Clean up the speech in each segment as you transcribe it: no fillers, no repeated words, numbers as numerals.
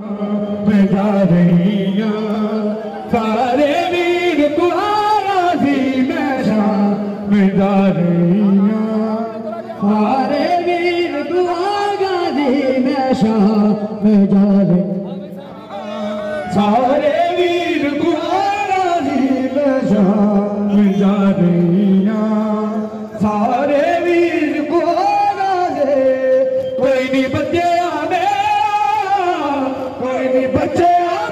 मैं जा रही हूँ सारे वीर तुम्हारा जी मैं शाम में जा रही हूँ सारे वीर तुम्हारा जी मैं शाम में जा रही सारे वीर तुम्हारा जी मैं शाम में जा रही हूँ सारे वीर तुम्हारा जी कोई नहीं बच्चे बच्चे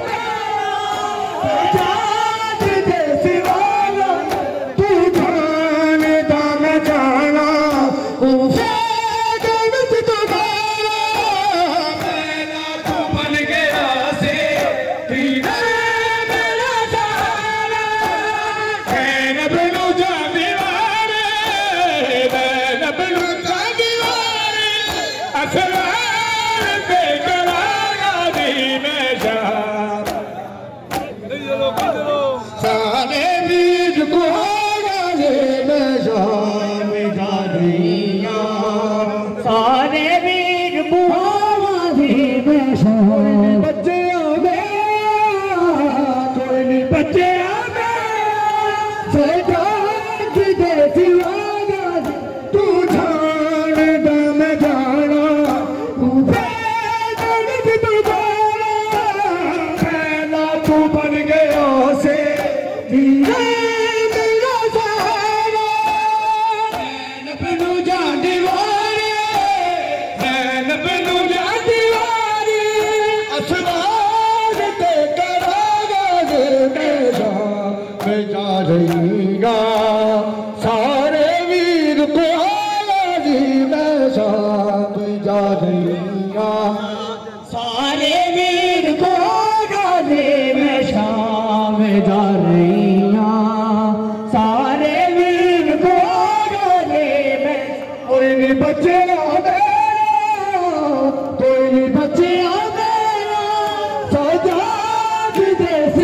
सारे वीर को मैं शाम जा रही हूँ सारे वीर बुहारी मैं शाम बच्चे आ गए कोई नहीं बच्चे आ गए सरकार की देती तू जान दा मैं जाना तू पहला तू बन गया से सारे वीर को मैं शाम जा रही सारे वीर को मैं शाम जा रही सारे वीर को मैं कोई भी बच्चे आ गए कोई भी बच्चे आ गए सजाद देसी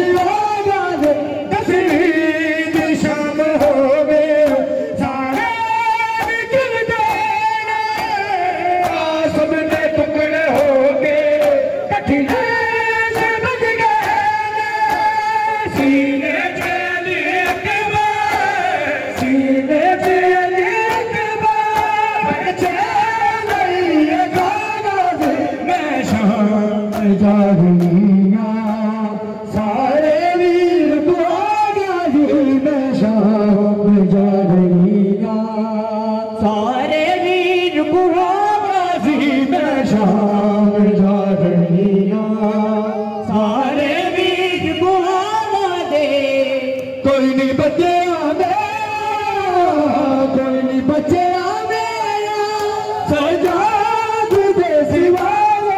जा रही सारे वीर मैं शाम जा रही सारे वीर मैं शाम जा रही सारे वीर दे कोई नहीं बच्चे आ गया कोई नहीं बच्चे आ गया सजाद दे सिवा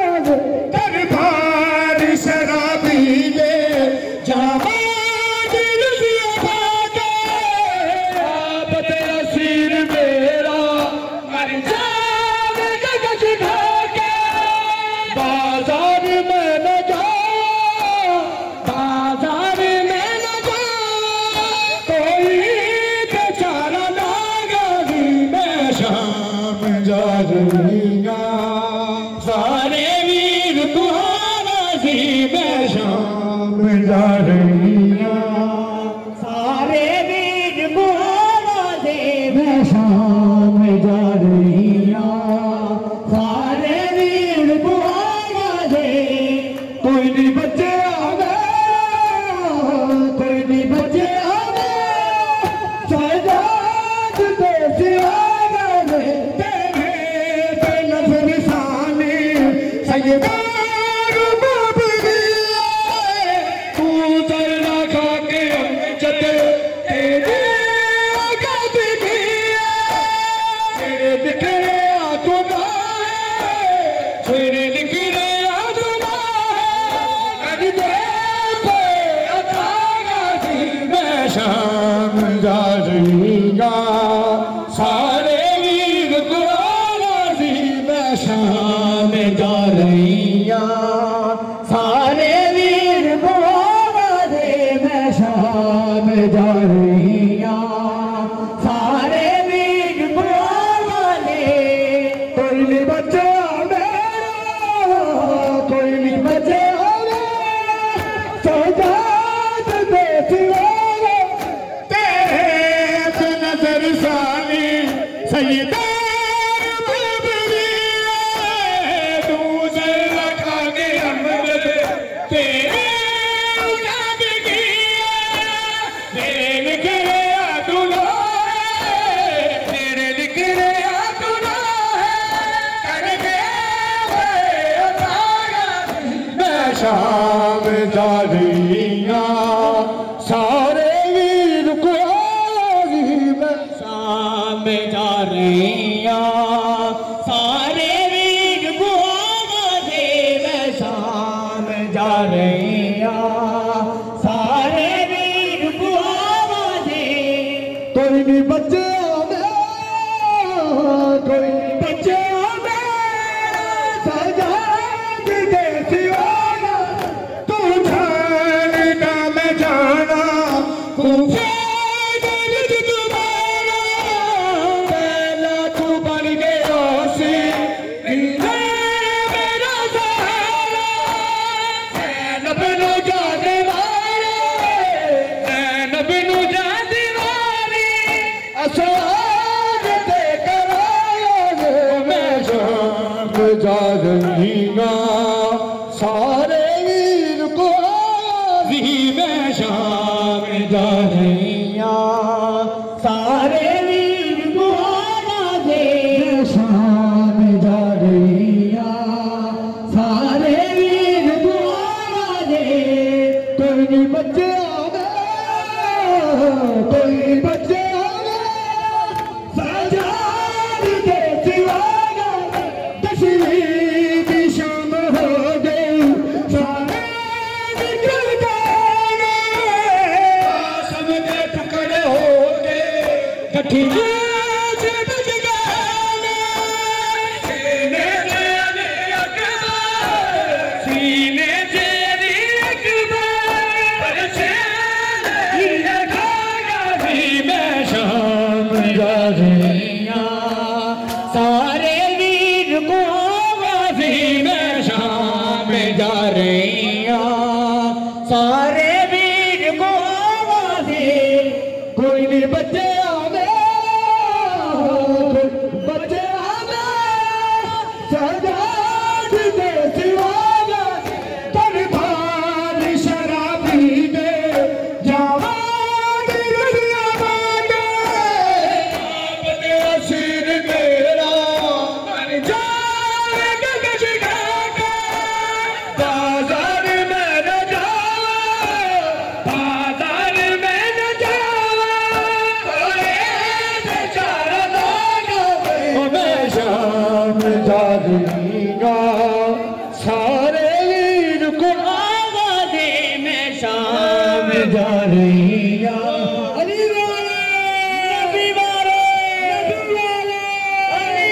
सारे वीर तुम्हारा जी मैं शाम जा रही सारे वीर तुम्हारा जी मैं शाम जा रही सारे वीर तुम्हारा जी कोई नहीं बच्चे आ गए कोई नहीं बच्चे आ गए सजाद देसी तू शाम जा रही सारे वीर को मैं शाम जा रही सारे वीर को मैं शाम जा रही सारे वीर को कोई नहीं बच्चे कोई नहीं बच्चे जा रही सारे वीर को मैं शाम जा रही सारे वीर को शाम जा रही सारे वीर को कोई नहीं बच्चे कोई बच्चे सारे वीर को मैं शाम जा रही सारे वीर को कोई नहीं बच्चे बच्चे सजाद दे सिवाना तर भार शराबी दे जवान दुनिया बाटे अपने असीर मेरा मर जाएगा गजगा का बाजार में न जाओ बाजार में न जाओ बेचारा दाना मैं शाम जा रही सारे वीर को आवाज़े में शाम जा रही अली वाले नबी वाले अली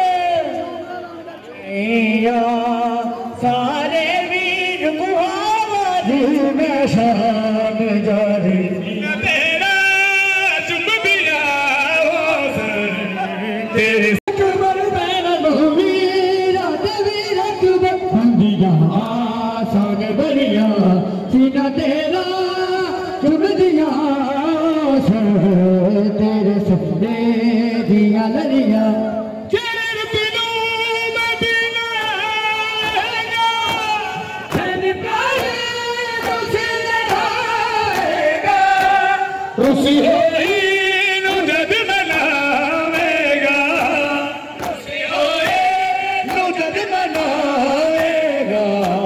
वाले सारे वीर को आवाज़े में शाम जा रही तेरा चुम दिया तेरे आसान बलिया सीना तेरा चुन दिया तेरे सपने दिया लड़िया रुसी होई नु जद मनावेगा रुसी होई नु जद मनावेगा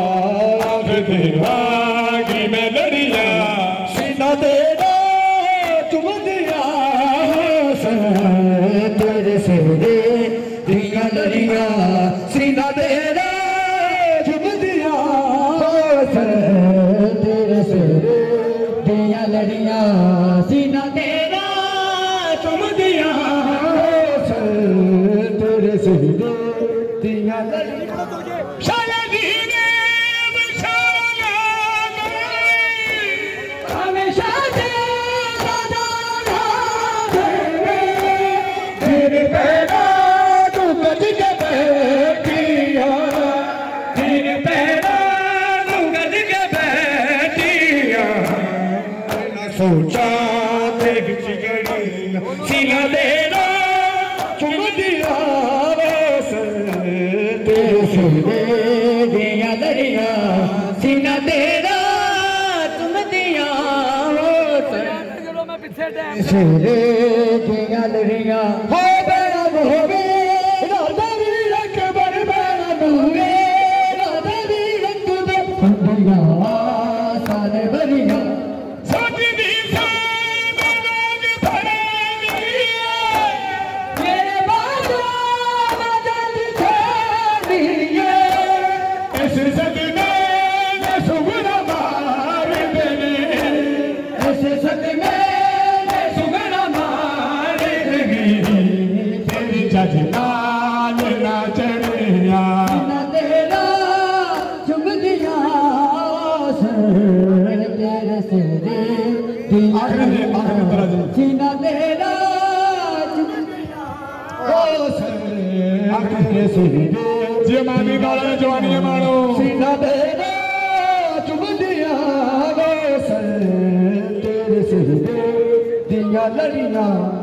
देवागी में लड़िया सीना तेरा चुम दिया तेरे सेरे दिया लड़िया सीना तेरा चुम दिया तेरे सेरे दिया लड़िया सीना तेरा चुम दिया तेरे सेरे दिया लड़िया सोचा देख चिगड़ी सीना देना चुम दिया तेरे सीने दिया लड़िया सीना तेरा चुम दिया सीने दिया लड़िया हो बेड़ा मोहबे राधा वीर अकबर बेड़ा मोहबे राधा वीर अकबर सुंदरिया सारे बरिया सजदी से मनाग भरे मेरे बाजा मदद छेड़िए ऐसे सदमे ने सुगना मार देने ऐसे सदमे ने सुगना मार देगी तेरी जजनान ना चढ़िया सीना तेरा चुम दिया तेरे सिरे सीना तेरा चुम दिया तेरे सिरे जमानी वाला जवानी मानो सीना तेरा चुम दिया तेरे सिरे दिया लड़िया